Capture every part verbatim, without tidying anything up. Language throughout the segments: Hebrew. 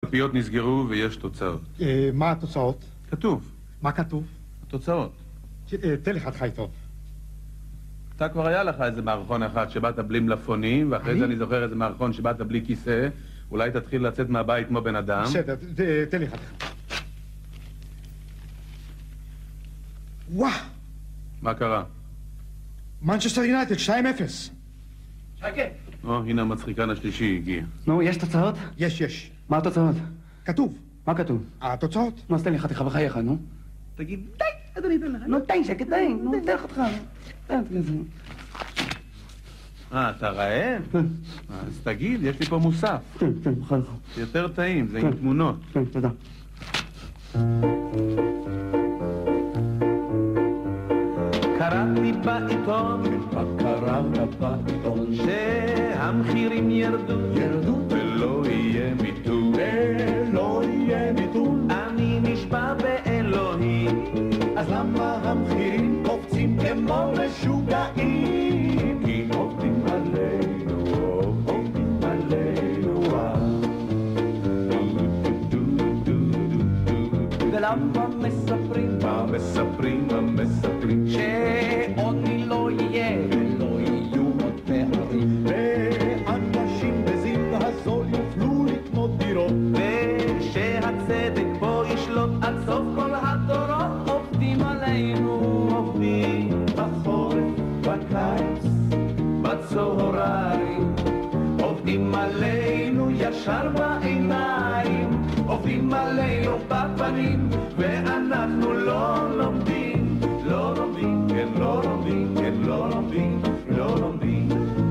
הקלפיות נסגרו ויש תוצאות. מה התוצאות? כתוב. מה כתוב? התוצאות. תן לך חי טוב. אתה כבר היה לך איזה מערכון אחד שבאת בלי מלפונים, ואחרי זה אני זוכר איזה מערכון שבאת בלי כיסא. אולי תתחיל לצאת מהבית כמו בן אדם. בסדר, תן לי אחד. וואו! מה קרה? מנצ'סטר יונייטד, שתיים אפס. שקט. או, הנה המצחיקן השלישי הגיע. נו, יש תוצאות? יש, יש. מה התוצאות? כתוב. מה כתוב? התוצאות. נו, אז תן לי חתיכה בחייך, נו. תגיד, די, אדוני, תן לך. נו, די, שקט, די. נו, תן חתיכה. אה, אתה רעב? אז תגיד, יש לי פה מוסף. כן, כן, בחייך. יותר טעים, זה עם תמונות. כן, תודה. קראתי בעיתון, מה קראת בעיתון? שהמחירים ירדו, ירדו ולא יהיה מיתון. ולא יהיה מיתון. אני נשבע באלוהים, אז למה המחירים קופצים כמו משוגעים? כי עובדים עלינו, עובדים עלינו. ולמה מספרים? מה מספרים, מה מספרים? שעוני לא יהיה ולא יהיו עוד פערים, ואנשים בזיל הזול יוכלו לקנות דירות, ושהצדק פה ישלוט עד סוף כל הדורות. עובדים עלינו, עובדים בחורף, בקיץ, בצהריים, עובדים עלינו ישר בעיניים, עובדים עלינו בפנים, ואנחנו לא לומדים, לא לומדים, כן לא לומדים, כן לא לומדים, לא לומדים.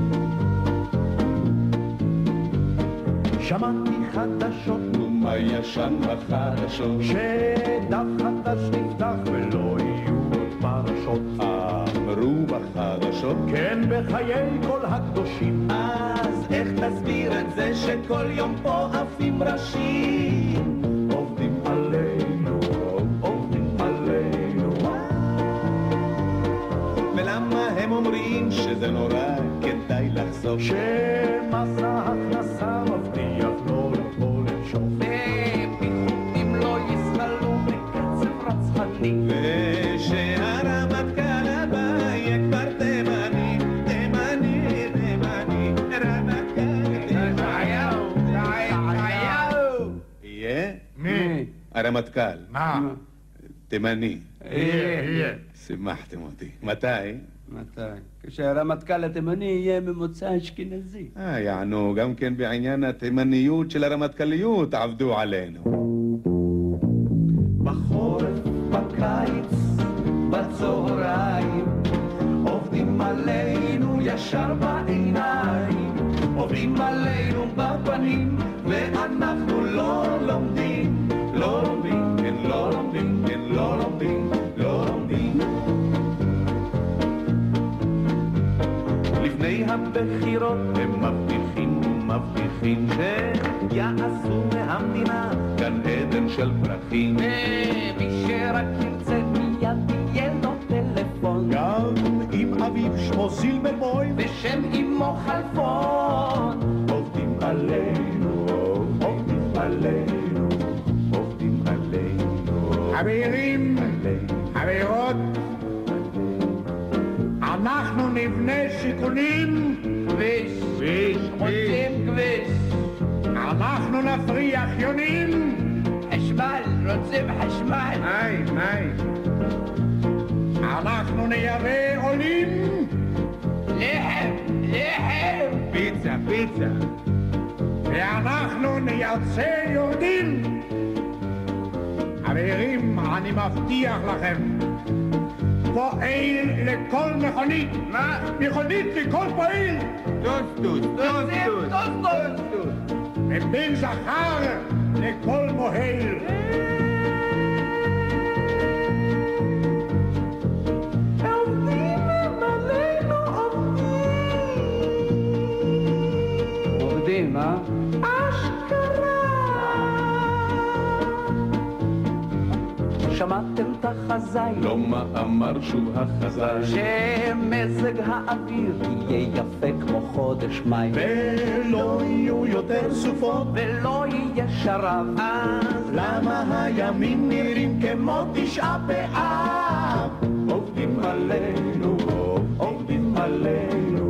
שמעתי חדשות, נו מה ישן בחדשות? שדף חדש נפתח ולא יהיו עוד פרשות. אמרו בחדשות, כן, בחיי כל הקדושים. אז איך תסביר את זה שכל יום פה עפים ראשים? עובדים עלינו, עובדים עלינו. ולמה הם אומרים שזה נורא, כדאי לחסוך? שמס ההכנסה מבטיח לא לבוא לנשוף. ופיחותים לא יסחלו בקצב רצחני, ושהרמטכ"ל הבא יהיה כבר תימני, תימני, תימני, רמטכ"ל תימני. יהיה? מי? הרמטכ"ל. מה? תימני. יהיה, יהיה. שימחתם אותי. מתי? מתי? כשהרמטכ"ל התימני יהיה ממוצא אשכנזי. אה, יענו, גם כן בעניין התימניות של הרמטכ"ליות עבדו עלינו. בחורף, בקיץ, בצהריים, עובדים עלינו ישר בעיניים, עובדים עלינו בפנים, ואנחנו לא לומדים, לא לומדים, כן לא לומדים, כן לא לומדים, לא לומדים. לפני הבחירות הם מבטיחים ומבטיחים שיעשו מהמדינה גן עדן של פרחים. ומי שרק ירצה מיד יהיה לו טלפון, גם אם אביו שמו סילבן בוי, בשם אמו חלפון. עובדים עלינו, עובדים עלינו, עובדים עלינו. חברים, חברות, אנחנו נבנה שיכונים, כביש, כביש, רוצים כביש, אנחנו נפריח יונים, חשמל, רוצים חשמל, מים, מים. אנחנו נייבא עולים, לחם, לחם, פיצה, פיצה. ואנחנו נייצא יהודים. חברים, אני מבטיח לכם, פועל לכל מכונית. מה? מכונית לכל פועל. טוסטוס, טוסטוס, טוסטוס. ובן זכר לכל מוהל. עובדים עלינו, עובדים. עובדים, אה? שמעתם את החזון? הזית, לא מאמר שוב החזאי, שמזג האוויר יהיה יפה כמו חודש מאי, ולא יהיו יותר סופות, ולא יהיה שרב. אז למה הימים נראים כמו תשעה באב? עובדים עלינו, עובדים עלינו.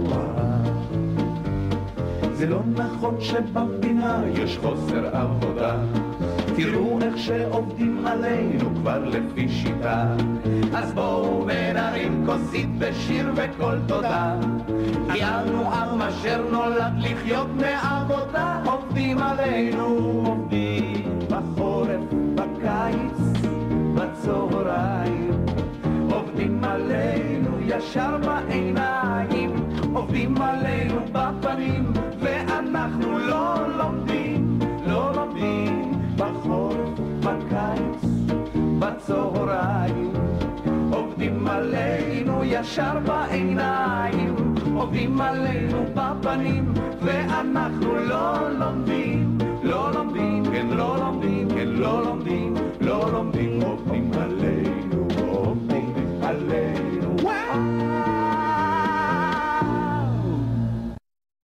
זה לא נכון שבמדינה יש חוסר עבודה, תראו איך שעובדים עלינו כבר לפי שיטה. אז בואו ונרים כוסית בשיר וכל תודה, כי אנו עם אשר נולד לחיות מעבודה. עובדים עלינו, עובדים בחורף, בקיץ, בצהריים, עובדים עלינו ישר בעיניים, עובדים עלינו בפנים, ואנחנו לא לומדים, לא לומדים בחורף, בקיץ, בצהריים, עובדים עלינו ישר בעיניים, עובדים עלינו בפנים, ואנחנו לא לומדים, לא לומדים, כן לא לומדים, כן לא לומדים.